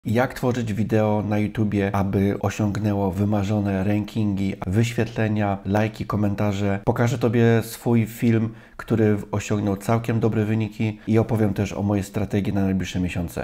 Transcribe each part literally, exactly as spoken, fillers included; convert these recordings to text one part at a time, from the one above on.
Jak tworzyć wideo na YouTubie, aby osiągnęło wymarzone rankingi, wyświetlenia, lajki, komentarze. Pokażę Tobie swój film, który osiągnął całkiem dobre wyniki i opowiem też o mojej strategii na najbliższe miesiące.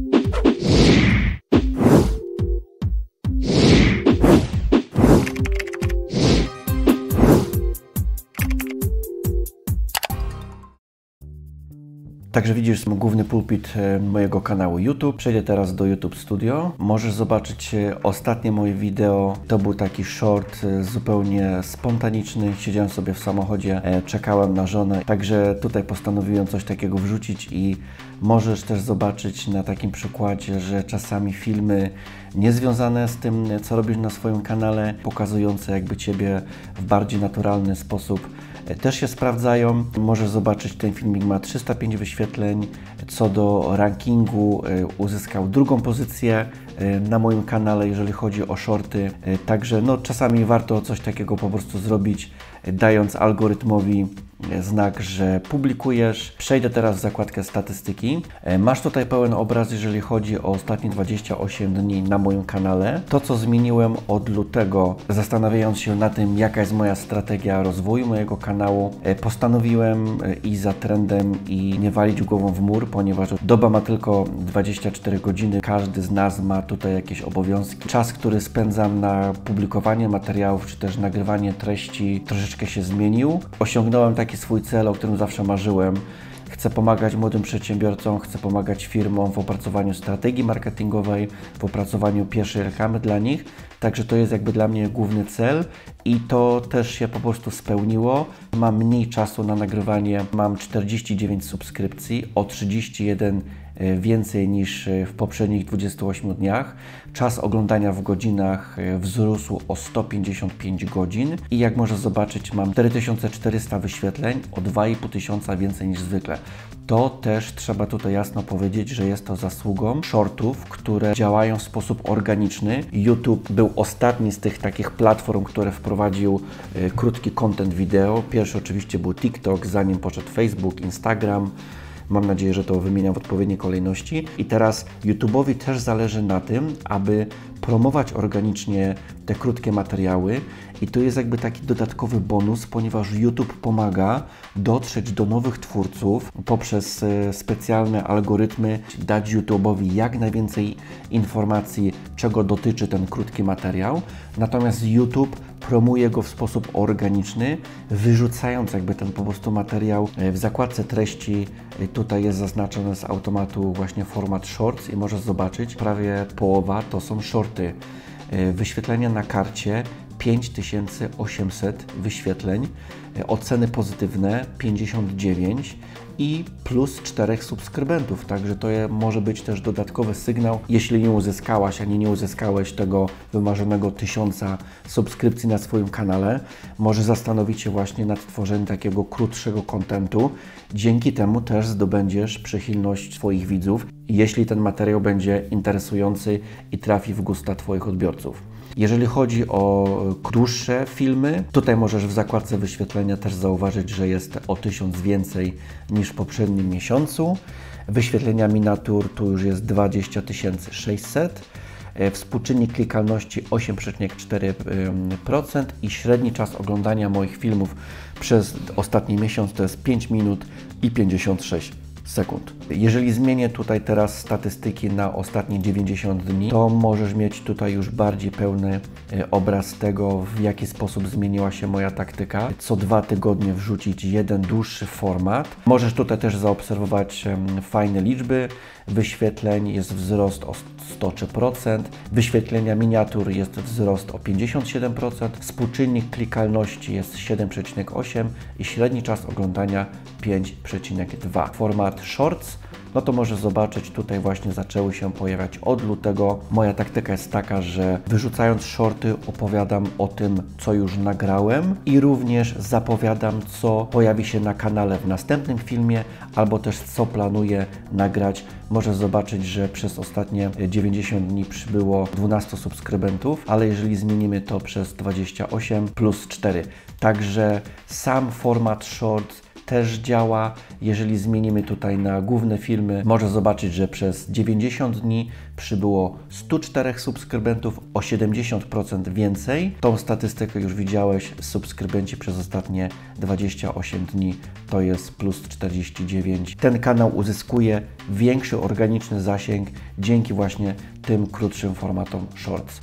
Także widzisz główny pulpit mojego kanału YouTube. Przejdę teraz do YouTube Studio. Możesz zobaczyć ostatnie moje wideo. To był taki short zupełnie spontaniczny. Siedziałem sobie w samochodzie, czekałem na żonę. Także tutaj postanowiłem coś takiego wrzucić i możesz też zobaczyć na takim przykładzie, że czasami filmy niezwiązane z tym, co robisz na swoim kanale, pokazujące jakby Ciebie w bardziej naturalny sposób, też się sprawdzają. Możesz zobaczyć, ten filmik ma trzysta pięć wyświetleń. Co do rankingu, uzyskał drugą pozycję na moim kanale, jeżeli chodzi o shorty. Także no, czasami warto coś takiego po prostu zrobić, dając algorytmowi znak, że publikujesz. Przejdę teraz w zakładkę statystyki. Masz tutaj pełen obraz, jeżeli chodzi o ostatnie dwadzieścia osiem dni na moim kanale. To, co zmieniłem od lutego, zastanawiając się na tym, jaka jest moja strategia rozwoju mojego kanału, postanowiłem iść za trendem i nie walić głową w mur, ponieważ doba ma tylko dwadzieścia cztery godziny. Każdy z nas ma tutaj jakieś obowiązki. Czas, który spędzam na publikowanie materiałów, czy też nagrywanie treści, troszeczkę się zmienił. Osiągnąłem taki swój cel, o którym zawsze marzyłem. Chcę pomagać młodym przedsiębiorcom, chcę pomagać firmom w opracowaniu strategii marketingowej, w opracowaniu pierwszej reklamy dla nich. Także to jest jakby dla mnie główny cel i to też się po prostu spełniło. Mam mniej czasu na nagrywanie, mam czterdzieści dziewięć subskrypcji, o trzydzieści jeden więcej niż w poprzednich dwudziestu ośmiu dniach. Czas oglądania w godzinach wzrósł o sto pięćdziesiąt pięć godzin i jak możesz zobaczyć, mam cztery tysiące czterysta wyświetleń, o dwa i pół tysiąca więcej niż zwykle. To też trzeba tutaj jasno powiedzieć, że jest to zasługą shortów, które działają w sposób organiczny. YouTube był ostatni z tych takich platform, które wprowadził y, krótki content wideo. Pierwszy oczywiście był TikTok, zanim poszedł Facebook, Instagram. Mam nadzieję, że to wymieniam w odpowiedniej kolejności. I teraz YouTube'owi też zależy na tym, aby promować organicznie te krótkie materiały i to jest jakby taki dodatkowy bonus, ponieważ YouTube pomaga dotrzeć do nowych twórców poprzez specjalne algorytmy, dać YouTube'owi jak najwięcej informacji, czego dotyczy ten krótki materiał. Natomiast YouTube promuje go w sposób organiczny, wyrzucając jakby ten po prostu materiał w zakładce treści. Tutaj jest zaznaczony z automatu właśnie format Shorts i możesz zobaczyć, prawie połowa to są shorty. Wyświetlenia na karcie pięć tysięcy osiemset wyświetleń, oceny pozytywne pięćdziesiąt dziewięć i plus czterech subskrybentów, także to może być też dodatkowy sygnał. Jeśli nie uzyskałaś, ani nie uzyskałeś tego wymarzonego tysiąca subskrypcji na swoim kanale, możesz zastanowić się właśnie nad tworzeniem takiego krótszego kontentu. Dzięki temu też zdobędziesz przychylność swoich widzów, jeśli ten materiał będzie interesujący i trafi w gusta Twoich odbiorców. Jeżeli chodzi o dłuższe filmy, tutaj możesz w zakładce wyświetlenia też zauważyć, że jest o tysiąc więcej niż w poprzednim miesiącu. Wyświetlenia miniatur tu już jest dwadzieścia tysięcy sześćset. Współczynnik klikalności osiem przecinek cztery procent i średni czas oglądania moich filmów przez ostatni miesiąc to jest pięć minut i pięćdziesiąt sześć sekund. Jeżeli zmienię tutaj teraz statystyki na ostatnie dziewięćdziesiąt dni, to możesz mieć tutaj już bardziej pełny obraz tego, w jaki sposób zmieniła się moja taktyka. Co dwa tygodnie wrzucić jeden dłuższy format. Możesz tutaj też zaobserwować fajne liczby wyświetleń, jest wzrost o sto trzy procent, wyświetlenia miniatur jest wzrost o pięćdziesiąt siedem procent, współczynnik klikalności jest siedem przecinek osiem i średni czas oglądania pięć przecinek dwa. Format Shorts, no to możesz zobaczyć, tutaj właśnie zaczęły się pojawiać od lutego. Moja taktyka jest taka, że wyrzucając shorty opowiadam o tym, co już nagrałem i również zapowiadam, co pojawi się na kanale w następnym filmie, albo też co planuję nagrać. Możesz zobaczyć, że przez ostatnie dziewięćdziesiąt dni przybyło dwunastu subskrybentów, ale jeżeli zmienimy to przez dwadzieścia osiem plus cztery. Także sam format short też działa. Jeżeli zmienimy tutaj na główne filmy, możesz zobaczyć, że przez dziewięćdziesiąt dni przybyło sto czterech subskrybentów, o siedemdziesiąt procent więcej. Tą statystykę już widziałeś, subskrybenci przez ostatnie dwadzieścia osiem dni to jest plus czterdzieści dziewięć. Ten kanał uzyskuje większy organiczny zasięg dzięki właśnie tym krótszym formatom Shorts.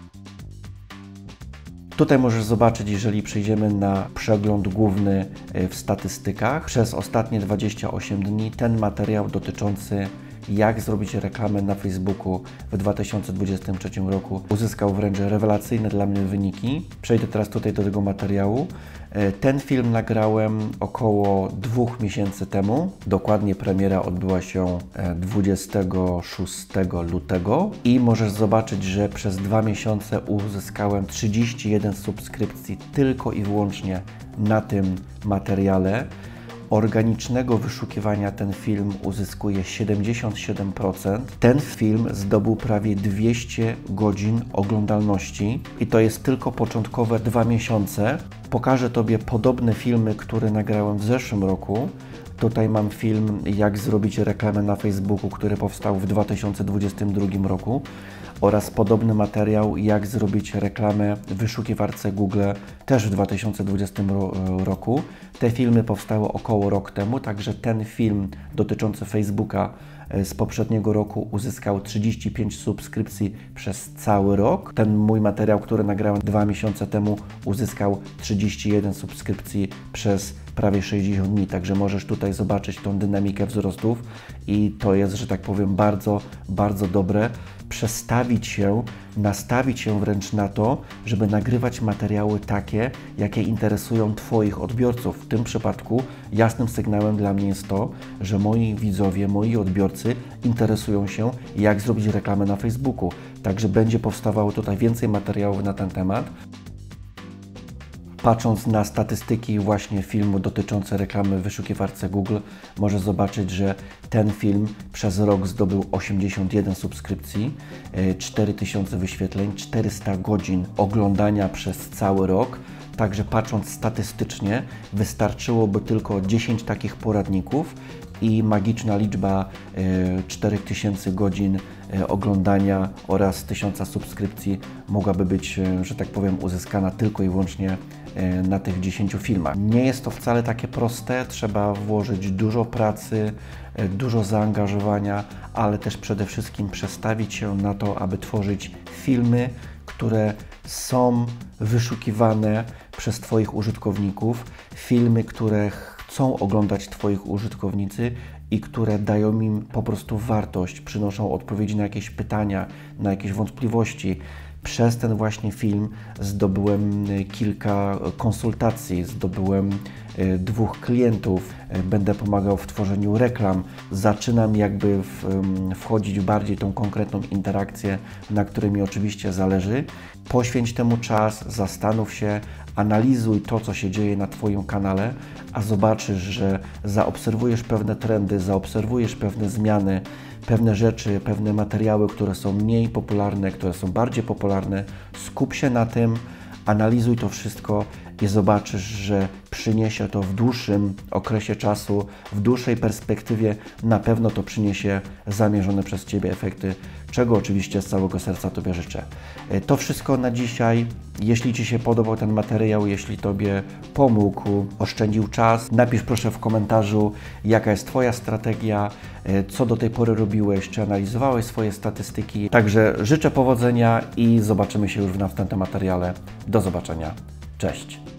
Tutaj możesz zobaczyć, jeżeli przejdziemy na przegląd główny w statystykach, przez ostatnie dwadzieścia osiem dni ten materiał dotyczący jak zrobić reklamę na Facebooku w dwa tysiące dwudziestym trzecim roku uzyskał wręcz rewelacyjne dla mnie wyniki. Przejdę teraz tutaj do tego materiału. Ten film nagrałem około dwóch miesięcy temu. Dokładnie premiera odbyła się dwudziestego szóstego lutego i możesz zobaczyć, że przez dwa miesiące uzyskałem trzydzieści jeden subskrypcji tylko i wyłącznie na tym materiale. Organicznego wyszukiwania ten film uzyskuje siedemdziesiąt siedem procent. Ten film zdobył prawie dwieście godzin oglądalności i to jest tylko początkowe dwa miesiące. Pokażę Tobie podobne filmy, które nagrałem w zeszłym roku. Tutaj mam film, jak zrobić reklamę na Facebooku, który powstał w dwa tysiące dwudziestym drugim roku oraz podobny materiał, jak zrobić reklamę w wyszukiwarce Google też w dwa tysiące dwudziestym roku. Te filmy powstały około rok temu, także ten film dotyczący Facebooka z poprzedniego roku uzyskał trzydzieści pięć subskrypcji przez cały rok. Ten mój materiał, który nagrałem dwa miesiące temu, uzyskał trzydzieści jeden subskrypcji przez prawie sześćdziesiąt dni, także możesz tutaj zobaczyć tą dynamikę wzrostów i to jest, że tak powiem, bardzo, bardzo dobre. Przestawić się, nastawić się wręcz na to, żeby nagrywać materiały takie, jakie interesują Twoich odbiorców. W tym przypadku jasnym sygnałem dla mnie jest to, że moi widzowie, moi odbiorcy interesują się, jak zrobić reklamę na Facebooku. Także będzie powstawało tutaj więcej materiałów na ten temat. Patrząc na statystyki właśnie filmu dotyczące reklamy w wyszukiwarce Google, możesz zobaczyć, że ten film przez rok zdobył osiemdziesiąt jeden subskrypcji, cztery tysiące wyświetleń, czterysta godzin oglądania przez cały rok. Także patrząc statystycznie, wystarczyłoby tylko dziesięć takich poradników i magiczna liczba cztery tysiące godzin oglądania oraz tysiąca subskrypcji mogłaby być, że tak powiem, uzyskana tylko i wyłącznie na tych dziesięciu filmach. Nie jest to wcale takie proste, trzeba włożyć dużo pracy, dużo zaangażowania, ale też przede wszystkim przestawić się na to, aby tworzyć filmy, które są wyszukiwane przez Twoich użytkowników, filmy, które chcą oglądać Twoich użytkownicy i które dają im po prostu wartość, przynoszą odpowiedzi na jakieś pytania, na jakieś wątpliwości. Przez ten właśnie film zdobyłem kilka konsultacji, zdobyłem dwóch klientów, będę pomagał w tworzeniu reklam. Zaczynam jakby w, wchodzić w bardziej tą konkretną interakcję, na której mi oczywiście zależy. Poświęć temu czas, zastanów się, analizuj to, co się dzieje na Twoim kanale, a zobaczysz, że zaobserwujesz pewne trendy, zaobserwujesz pewne zmiany, pewne rzeczy, pewne materiały, które są mniej popularne, które są bardziej popularne. Skup się na tym, analizuj to wszystko i zobaczysz, że przyniesie to w dłuższym okresie czasu, w dłuższej perspektywie na pewno to przyniesie zamierzone przez Ciebie efekty, czego oczywiście z całego serca Tobie życzę. To wszystko na dzisiaj. Jeśli Ci się podobał ten materiał, jeśli Tobie pomógł, oszczędził czas, napisz proszę w komentarzu, jaka jest Twoja strategia, co do tej pory robiłeś, czy analizowałeś swoje statystyki. Także życzę powodzenia i zobaczymy się już w następnym materiale. Do zobaczenia. Cześć!